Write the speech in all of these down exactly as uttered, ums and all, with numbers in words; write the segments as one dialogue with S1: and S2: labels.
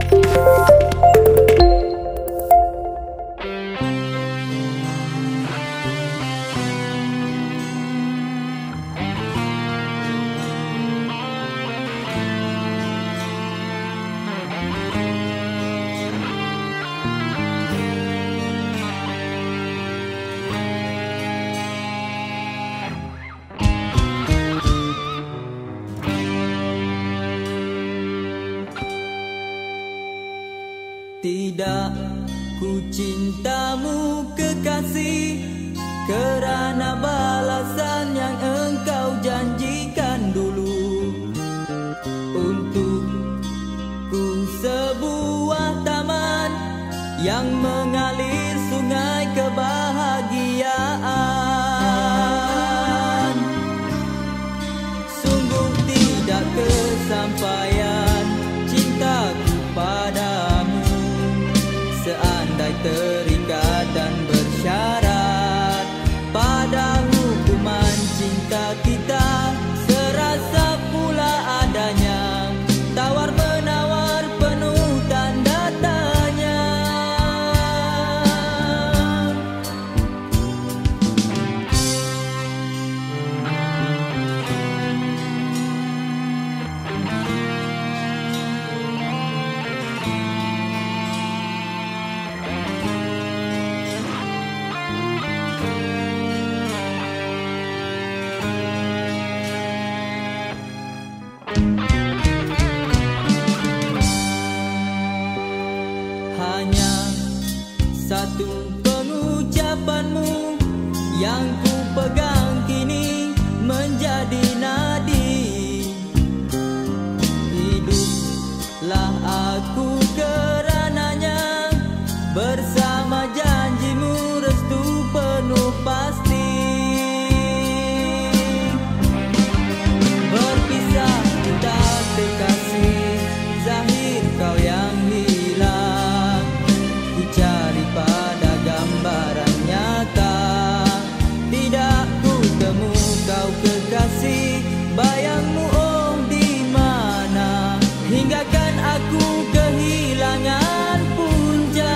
S1: Tidak ku cintamu kekasih kerana balasan yang engkau janjikan dulu. Untukku sebuah taman yang mengalir sungai kebahagiaan. Sungguh tidak kesampaian cintaku padamu seandai terikat dan bersyarat pada hukuman cinta kita. Serasa pula adanya tawar-menawar penuh tanda tanya. Hanya satu pengucapanmu yang ku pegang kini menjadi nadi. Hiduplah aku kerananya bersama janjimu restu penuh pasti. Berpisah kita kekasih, zahir kau yang hilang. Ku cari pada gambaran nyata, tidak ku temu kau kekasih. Bayangmu oh di mana, hinggakan aku kehilangan punca.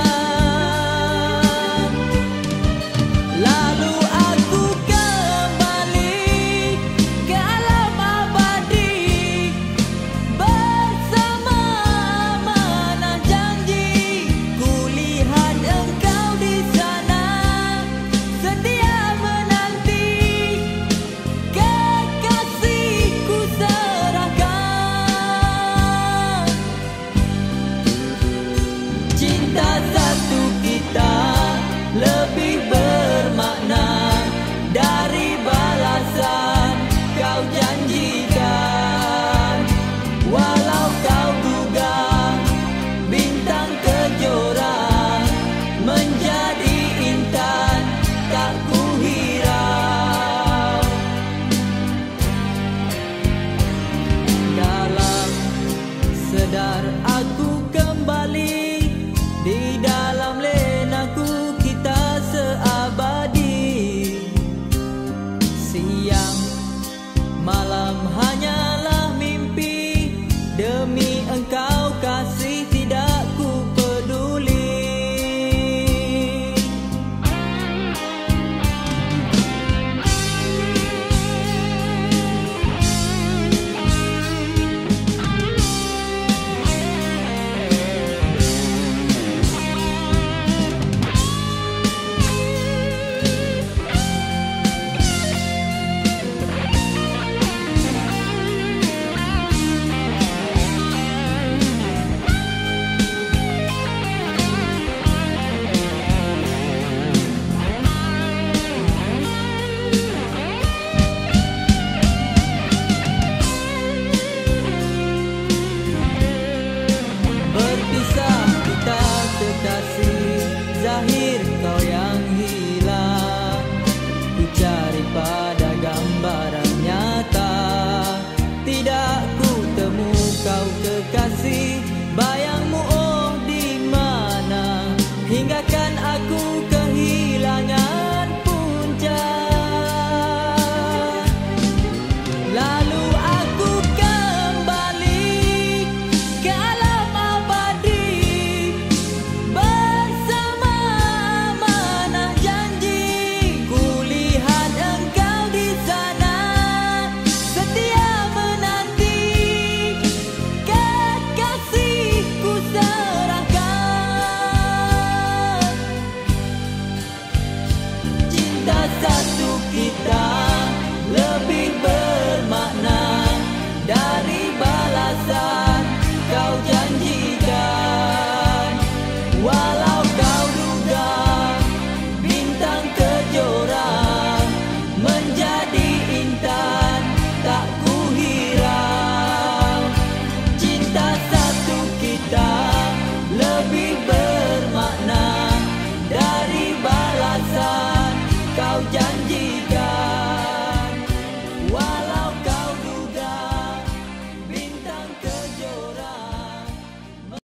S1: Lalu aku kembali ke alam abadi bersama amanah janji. Kulihat engkau di sana setia menanti, kekasihku serahkan. Cinta satu kita lebih bermakna dari balasan kau janjikan. Walau kau duga bintang kejora menjadi intan tak ku hirau. Dalam sedar aku kembali, di dalam lenaku kita seabadi. Siang malam hanyalah mimpi, demi engkau kasih tidak ku peduli. janji